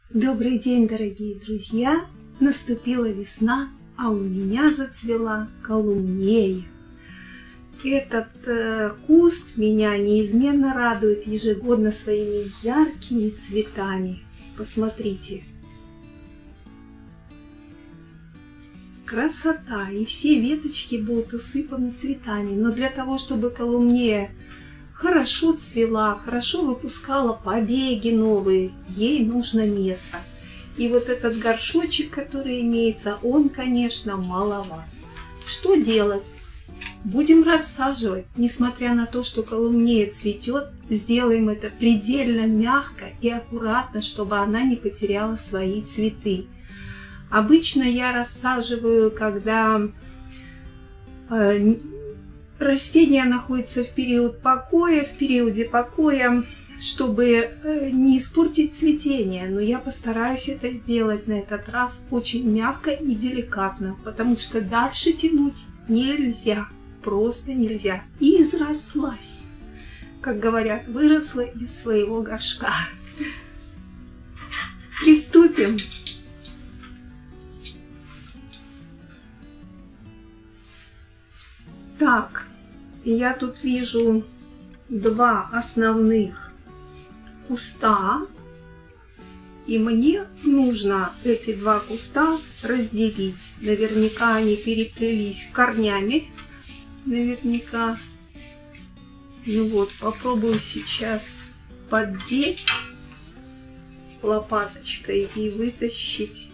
Добрый день, дорогие друзья! Наступила весна, а у меня зацвела калумнея. Этот куст меня неизменно радует ежегодно своими яркими цветами. Посмотрите. Красота! И все веточки будут усыпаны цветами. Но для того, чтобы калумнея хорошо цвела, хорошо выпускала побеги новые, ей нужно место. И вот этот горшочек, который имеется, он, конечно, маловат. Что делать? Будем рассаживать. Несмотря на то, что калумнея цветет, сделаем это предельно мягко и аккуратно, чтобы она не потеряла свои цветы. Обычно я рассаживаю, когда растение находится в периоде покоя, чтобы не испортить цветение. Но я постараюсь это сделать на этот раз очень мягко и деликатно, потому что дальше тянуть нельзя, просто нельзя. И изрослась, как говорят, выросла из своего горшка. Приступим. Так, я тут вижу два основных куста, и мне нужно эти два куста разделить. Наверняка они переплелись корнями, наверняка. Ну вот, попробую сейчас поддеть лопаточкой и вытащить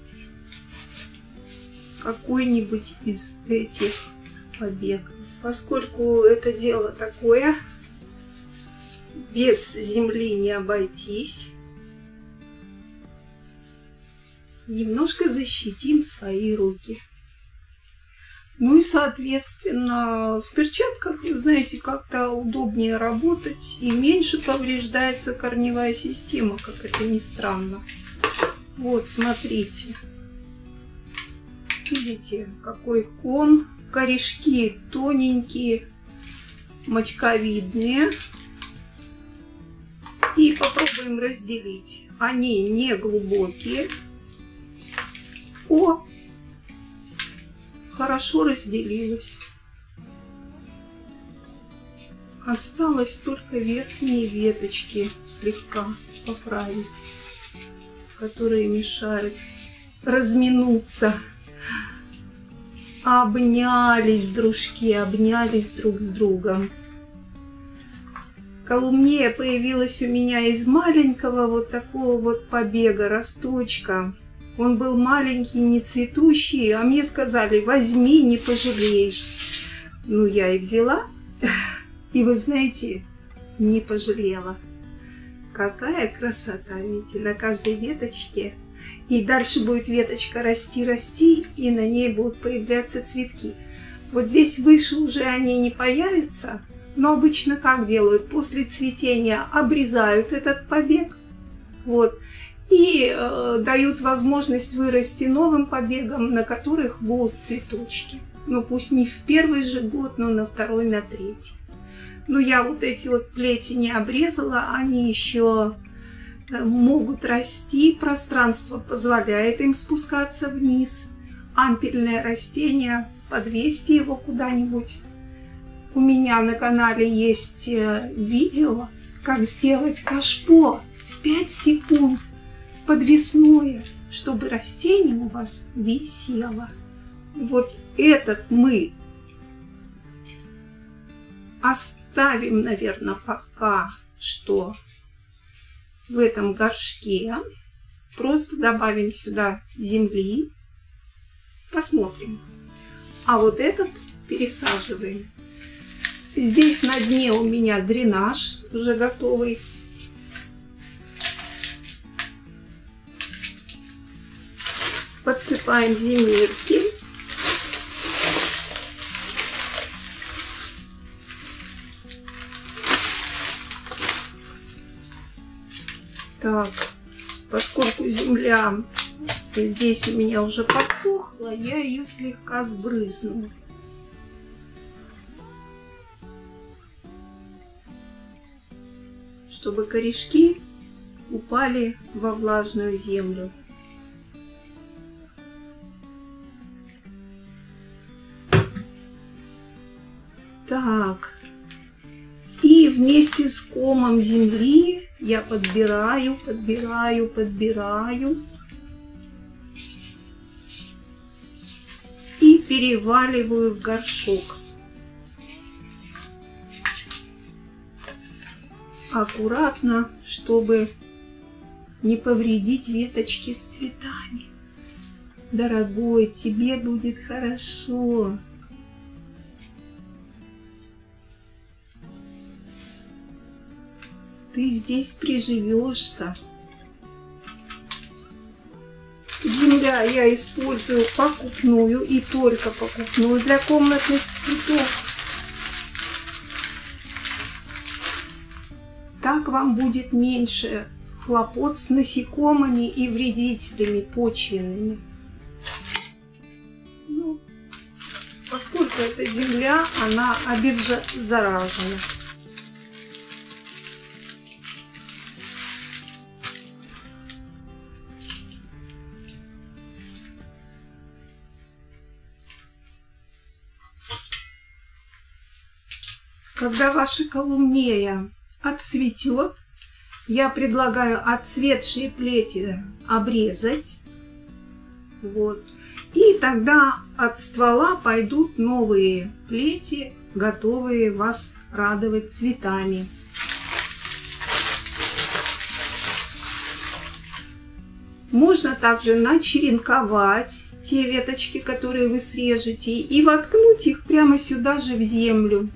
какой-нибудь из этих побегов. Поскольку это дело такое, без земли не обойтись, немножко защитим свои руки. Ну и, соответственно, в перчатках, вы знаете, как-то удобнее работать и меньше повреждается корневая система, как это ни странно. Вот, смотрите. Видите, какой ком. Корешки тоненькие, мочковидные. И попробуем разделить. Они не глубокие. О! Хорошо разделилось. Осталось только верхние веточки слегка поправить, которые мешают разминуться. Обнялись дружки, обнялись друг с другом. Калумнея появилась у меня из маленького вот такого вот побега, росточка. Он был маленький, не цветущий, а мне сказали: возьми, не пожалеешь. Ну, я и взяла, и вы знаете, не пожалела. Какая красота, видите, на каждой веточке. И дальше будет веточка расти, расти, и на ней будут появляться цветки. Вот здесь выше уже они не появятся, но обычно как делают? После цветения обрезают этот побег, вот, и дают возможность вырасти новым побегам, на которых будут цветочки. Ну, пусть не в первый же год, но на второй, на третий. Но я вот эти вот плети не обрезала, они еще могут расти, пространство позволяет им спускаться вниз. Ампельное растение, подвесьте его куда-нибудь. У меня на канале есть видео, как сделать кашпо в 5 секунд подвесное, чтобы растение у вас висело. Вот этот мы оставим, наверное, пока что в этом горшке. Просто добавим сюда земли. Посмотрим. А вот этот пересаживаем. Здесь на дне у меня дренаж уже готовый. Подсыпаем земельки. Так, поскольку земля здесь у меня уже подсохла, я ее слегка сбрызну. чтобы корешки упали во влажную землю. Так, и вместе с комом земли я подбираю и переваливаю в горшок. Аккуратно, чтобы не повредить веточки с цветами. Дорогой, тебе будет хорошо. Ты здесь приживешься. Земля я использую покупную и только покупную для комнатных цветов. Так вам будет меньше хлопот с насекомыми и вредителями почвенными. Ну, поскольку это земля, она обеззаражена. Когда ваша калумнея отцветет, я предлагаю отцветшие плети обрезать. Вот. И тогда от ствола пойдут новые плети, готовые вас радовать цветами. Можно также начеренковать те веточки, которые вы срежете, и воткнуть их прямо сюда же в землю.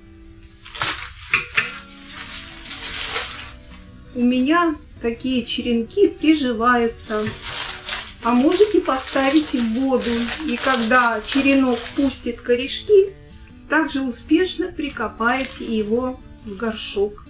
У меня такие черенки приживаются. А можете поставить в воду, и когда черенок пустит корешки, также успешно прикопаете его в горшок.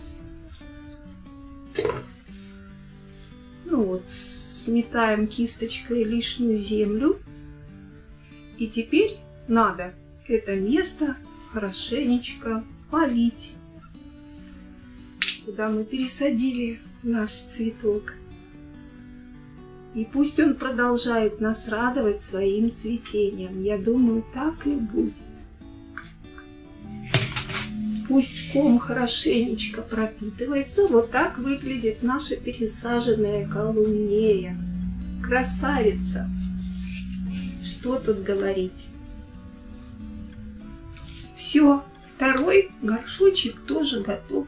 Ну вот, сметаем кисточкой лишнюю землю. И теперь надо это место хорошенечко полить, куда мы пересадили наш цветок. И пусть он продолжает нас радовать своим цветением. Я думаю, так и будет. Пусть ком хорошенечко пропитывается. Вот так выглядит наша пересаженная калумнея. Красавица! Что тут говорить? Все, второй горшочек тоже готов.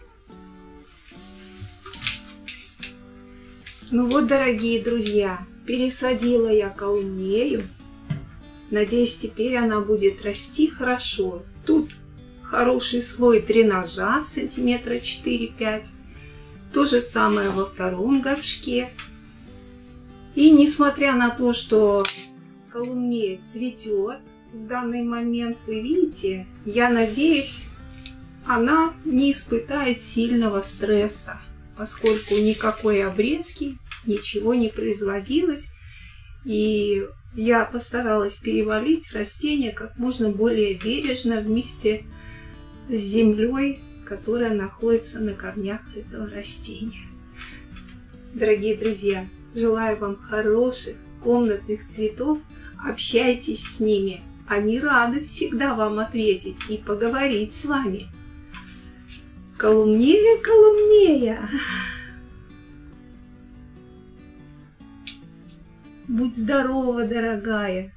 Ну вот, дорогие друзья, пересадила я калумнею. Надеюсь, теперь она будет расти хорошо. Тут хороший слой дренажа, сантиметра 4-5. То же самое во втором горшке. И несмотря на то, что калумнея цветет в данный момент, вы видите, я надеюсь, она не испытает сильного стресса, поскольку никакой обрезки, ничего не производилось. И я постаралась перевалить растение как можно более бережно вместе с землей, которая находится на корнях этого растения. Дорогие друзья, желаю вам хороших комнатных цветов. Общайтесь с ними. Они рады всегда вам ответить и поговорить с вами. Калумнея, калумнея! Будь здорова, дорогая!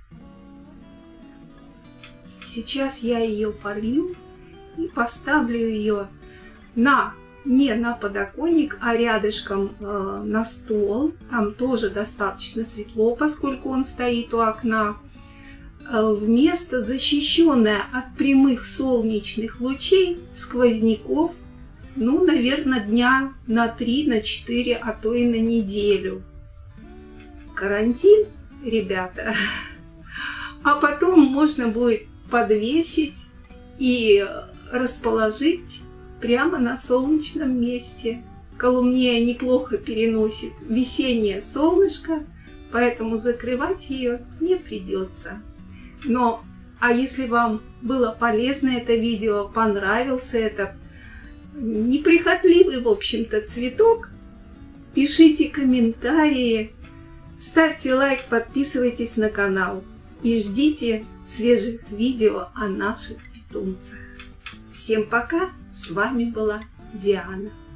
Сейчас я ее полью и поставлю ее не на подоконник, а рядышком на стол. Там тоже достаточно светло, поскольку он стоит у окна. В место, защищенное от прямых солнечных лучей, сквозняков, ну, наверное, дня на 3, на 4, а то и на неделю. Карантин, ребята. А потом можно будет подвесить и расположить прямо на солнечном месте. Калумнея неплохо переносит весеннее солнышко, поэтому закрывать ее не придется. А если вам было полезно это видео, понравился этот неприхотливый, в общем-то, цветок, пишите комментарии, ставьте лайк, подписывайтесь на канал и ждите свежих видео о наших питомцах. Всем пока! С вами была Диана.